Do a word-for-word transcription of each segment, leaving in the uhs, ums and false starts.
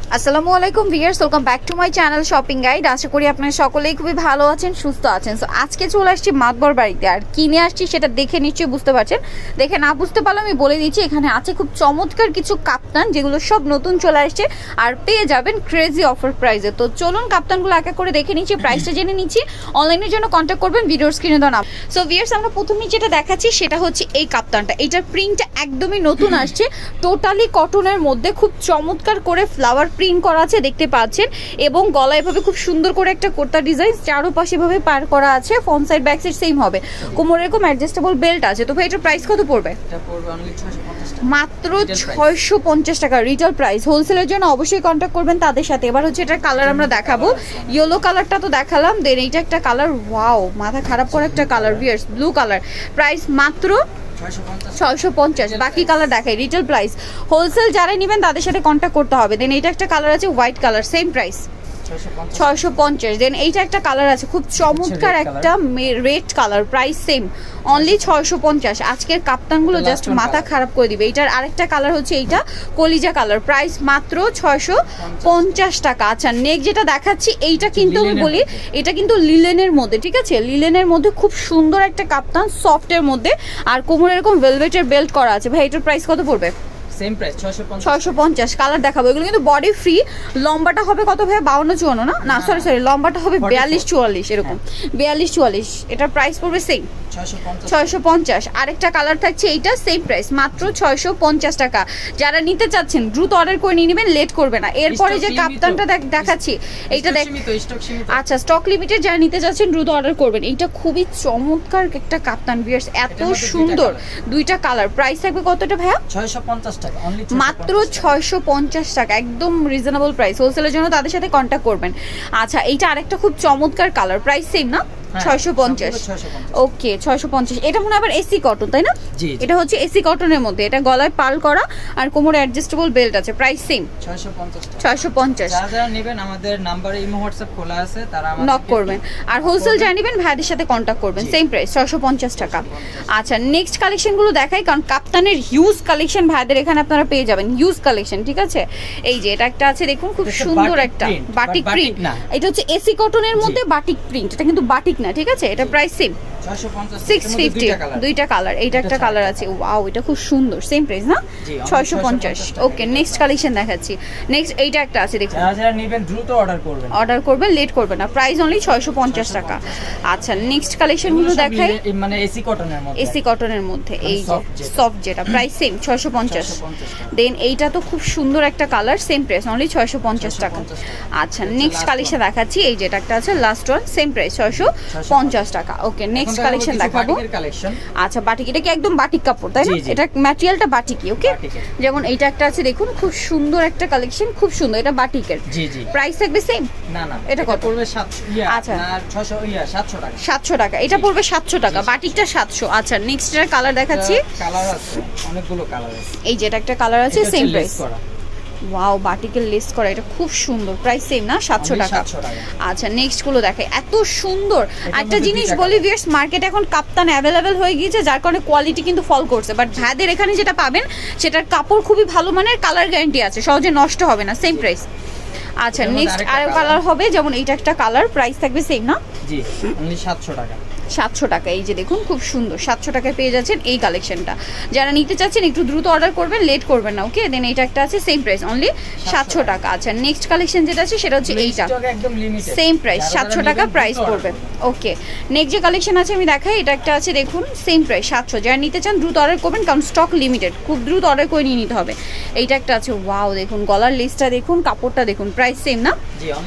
আসসালামু আলাইকুম viewers, welcome back to my channel shopping guide. আশা করি আপনারা সকলেই খুবই ভালো আছেন, সুস্থ আছেন। সো আজকে চলে আসছি মাতবর বাড়িতে, আর কিনে আসছি সেটা দেখে নিশ্চয়ই বুঝতে পারছেন। দেখে না বুঝতে পারলে আমি বলে দিচ্ছি, এখানে আছে খুব চমৎকার কিছু কাপ্তান, যেগুলো সব নতুন চলে আসছে আর পেয়ে যাবেন ক্রেজি অফার প্রাইসে। তো চলুন কাপ্তানগুলো এক এক করে দেখে নিচ্ছি, প্রাইসটা জেনে নিচ্ছি। অনলাইনের জন্য কন্ট্যাক্ট করবেন ভিডিওর স্ক্রিনে দেওয়া নাম। সো ভিউয়ার্স, আমরা প্রথমেই যেটা দেখাচ্ছি সেটা হচ্ছে এই কাপ্তানটা। এইটার প্রিন্টটা একদমই নতুন আসছে, টোটালি কটনের মধ্যে খুব চমৎকার করে ফ্লাওয়ার প্রিন্ট করা আছে দেখতে পাচ্ছেন, এবং গলায় এভাবে খুব সুন্দর করে একটা কোর্তা ডিজাইন চারোপাশে ভাবে পার করা আছে। Front side back side same হবে, কোমরে এরকম অ্যাডজাস্টেবল বেল্ট আছে। তো ভাই এটার প্রাইস কত পড়বে? এটা পড়বে অনলি ছয়শো পঞ্চাশ টাকা, মাত্র ছয়শো পঞ্চাশ টাকা রিটেল প্রাইস। হোলসেলের জন্য অবশ্যই কন্ট্যাক্ট করবেন তাদের সাথে। এবার হচ্ছে এটার কালার আমরা দেখাবো। ইয়েলো কালারটা তো দেখালাম, দেন এইটা একটা কালার, ওয়াও মাথা খারাপ করে একটা colour, viewers blue colour. Price মাত্র ছয়শো পঞ্চাশ। বাকি কালার দেখাই রিটেল প্রাইস। হোলসেল যারা নেবেন তাদের সাথে কন্ট্যাক্ট করতে হবে। দেন এইটা একটা কালার আছে হোয়াইট কালার, সেম প্রাইস ছয়শো পঞ্চাশ। দেন এইটা একটা কালার আছে খুব চমৎকার একটা red colour, price same only ছয়শো পঞ্চাশ। আজকের কাপ্তানগুলো জাস্ট মাথা খারাপ করে দিবে। এটার আরেকটা কালার হচ্ছে এইটা কলিজা কালার, প্রাইস মাত্র ছয়শো পঞ্চাশ টাকা। আচ্ছা নেক্সট যেটা দেখাচ্ছি, এইটা কিন্তু আমি বলি এটা কিন্তু লিলেনের মধ্যে, ঠিক আছে, লিলেনের মধ্যে খুব সুন্দর একটা কাপ্তান, সফটের মধ্যে, আর কোমরে এরকম ভেলভেটের বেল্ট করা আছে। ভাই এটার প্রাইস কত পড়বে? সেম প্রাইস ছয়শো পঞ্চাশ। কালার দেখাবো, এগুলো কিন্তু বডি ফ্রি। লম্বাটা হবে কত ভাই? বাউন্ন চুয়ান্ন না না সরি সরি লম্বাটা হবে বিয়াল্লিশ চুয়াল্লিশ, এরকম বিয়াল্লিশ চুয়াল্লিশ। এটার প্রাইস পড়বে সেম ছয়শো পঞ্চাশ। আরেকটা কালার থাকছে এইটা, সেম প্রাইস মাত্র ছয়শো পঞ্চাশ টাকা। যারা নিতে চাচ্ছেন দ্রুত অর্ডার করে নিয়ে নেবেন, লেট করবে না। এরপরে যে কাপ্তানটা দেখাচ্ছি এইটা দেখ, আচ্ছা স্টক লিমিটেড, যারা নিতে চাচ্ছেন দ্রুত অর্ডার করবেন। এইটা খুবই চমৎকার একটা কাপ্তান ভিউয়ার্স, এত সুন্দর দুইটা কালার। প্রাইস থাকবে কতটা ভাইয়া? ছয়শো পঞ্চাশ টাকা, মাত্র ছয়শো পঞ্চাশ টাকা, একদম রিজনেবল প্রাইস। হোলসেলের জন্য তাদের সাথে কন্ট্যাক্ট করবেন। আচ্ছা এইটা আরেকটা খুব চমৎকার কালার, প্রাইস সেম না ছয়শো পঞ্চাশ। ওকে ছয়শো পঞ্চাশ। এটা মনে হয় আবার এসি কটন, তাই না? এটা হচ্ছে এসি কটনের মধ্যে, এটা গলায় পাল করা আর কোমরে অ্যাডজাস্টেবল বেল্ট আছে। প্রাইস সেম ছয়শো পঞ্চাশ। যারা যারা নেবেন আমাদের নম্বরে ইমো হোয়াটসঅ্যাপ খোলা আছে, তারা আমাদের নক করবেন। আর হোলসেল যারা নেবেন ভাইদের সাথে কন্ট্যাক্ট করবেন, সেম প্রাইস ছয়শো পঞ্চাশ টাকা। আচ্ছা নেক্সট কালেকশনগুলো দেখাই, কারণ কাপ্তানের হিউজ কালেকশন ভাইদের এখানে আপনারা পেয়ে যাবেন, হিউজ কালেকশন, ঠিক আছে। এই যে এটা একটা আছে দেখুন, খুব সুন্দর একটা বাটিক প্রিন্ট। এটা হচ্ছে এসি কটনের মধ্যে বাটিক প্রিন্ট, এটা কিন্তু বাটিক না, ঠিক আছে। এটা প্রাইস সেম ছয়শো পঞ্চাশ। দুইটা কালার, এইটা একটা কালার আছে, ওয়াও এটা খুব সুন্দর, সেম প্রাইস না ছয়শো পঞ্চাশ। ওকে নেক্সট কালেকশন দেখাচ্ছি। নেক্সট এইটা একটা আছে দেখুন, যারা যারা নেবেন দ্রুত অর্ডার করবেন, অর্ডার করবেন, লেট করবেন না। প্রাইস অনলি ছয়শো পঞ্চাশ টাকা। আচ্ছা নেক্সট কালেকশনগুলো দেখাই, মানে এসি কটনের মধ্যে, এসি কটনের মধ্যে এই যে সফট যেটা, প্রাইস সেম ছয়শো পঞ্চাশ। দেন এইটা তো খুব সুন্দর একটা কালার, সেম প্রাইস অনলি ছয়শো পঞ্চাশ টাকা। আচ্ছা নেক্সট কালেকশন দেখাচ্ছি, এই যেটা একটা আছে লাস্ট ওয়ান, সেম প্রাইস ছয়শো পঞ্চাশ টাকা। ওকে নেক্সট কালেকশন দেখাবো। আচ্ছা বাটিক, এটা কি একদম বাটিক কাপড় তাই না? এটা ম্যাটেরিয়ালটা বাটিকি। ওকে যেমন এইটা একটা আছে দেখুন, খুব সুন্দর একটা কালেকশন, খুব সুন্দর, এটা বাটিকের। জি জি। প্রাইস থাকবে সেম না না, এটা কত পড়বে সাতশো। আচ্ছা আর ছয়শো ইয়া সাতশো টাকা, সাতশো টাকা। এটা পড়বে সাতশো টাকা, বাটিকটা সাতশো। আচ্ছা নেক্সট এর কালার দেখাচ্ছি, কালার আছে অনেকগুলো কালার আছে। এই যে এটা একটা কালার আছে, সেম প্রাইস। ওয়াও বাটিকের লেস করা, এটা খুব সুন্দর, প্রাইস সেম না সাতশো টাকা। আচ্ছা নেক্সট গুলো দেখাই, এত সুন্দর। একটা জিনিস বলি ভিউয়ার্স, মার্কেট এখন কাপ্তান অ্যাভেলেবেল হয়ে গিয়েছে, যার কারণে কোয়ালিটি কিন্তু ফল করছে। বাট ভাইদের এখানে যেটা পাবেন সেটার কাপড় খুবই ভালো মানের, কালার গ্যারান্টি আছে, সহজে নষ্ট হবে না, সেম প্রাইস। আচ্ছা নেক্সট আর কালার হবে, যেমন এইটা একটা কালার, প্রাইস থাকবে সেম না জি অনলি সাতশো টাকা, সাতশো টাকা। এই যে দেখুন খুব সুন্দর, সাতশো টাকায় পেয়ে যাচ্ছেন এই কালেকশনটা। যারা নিতে চাচ্ছেন একটু দ্রুত অর্ডার করবেন, লেট করবেন না। ওকে দেন এইটা একটা আছে, সেম প্রাইস অনলি সাতশো টাকা। আচ্ছা নেক্সট কালেকশন যেটা আছে সেটা হচ্ছে এইটা, সেম প্রাইস সাতশো টাকা প্রাইস পড়বে। ওকে নেক্সট যে কালেকশন আছে আমি দেখাই, এটা একটা আছে দেখুন, সেম প্রাইস সাতশো। যারা নিতে চান দ্রুত অর্ডার করবেন, কারণ স্টক লিমিটেড, খুব দ্রুত অর্ডার করে নিয়ে নিতে হবে। এইটা একটা আছে, ওয়াও দেখুন গলার লেসটা দেখুন, কাপড়টা দেখুন, প্রাইস সেম না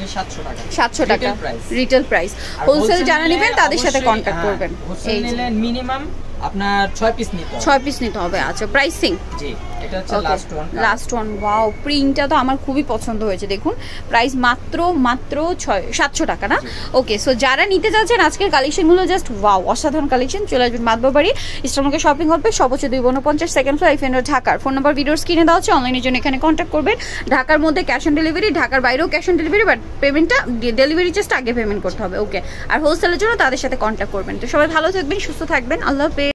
সাতশো টাকা রিটেল প্রাইস। হোলসেল যারা নেবেন তাদের সাথে কন্ট্যাক্ট করবেন। মিনিমাম আপনার ছয় পিস নিতে হবে, ছয় পিস নিতে হবে। আচ্ছা প্রাইসিং জি এটা হচ্ছে last one, last one. Wow প্রিন্টটা তো আমার খুবই পছন্দ হয়েছে, দেখুন প্রাইস মাত্র মাত্র সাতশো টাকা না। ওকে সো যারা নিতে যাচ্ছেন আজকের কালেকশনগুলো জাস্ট ওয়াও অসাধারণ কালেকশন। চলে আসবেন মাতবাড়ি ইস্টার্নকে শপিং হল পে, সর্বোচ্চ দুই উনপঞ্চাশ, সেকেন্ড ফ্লোর, এফএন রোড, ঢাকার। ফোন নাম্বার ভিডিওর স্ক্রিনে দেওয়া আছে, অনলাইনের জন্য এখানে কন্ট্যাক্ট করবেন। ঢাকার মধ্যে ক্যাশ অন ডেলিভারি, ঢাকার বাইরেও ক্যাশ অন ডেলিভারি, বাট পেমেন্টটা ডেলিভারি চার্জটা আগে পেমেন্ট করতে হবে। ওকে আর হোলসেলের জন্য তাদের সাথে কন্ট্যাক্ট করবেন। তো সবাই ভালো থাকবেন, সুস্থ থাকবেন, আল্লাহ হাফেজ।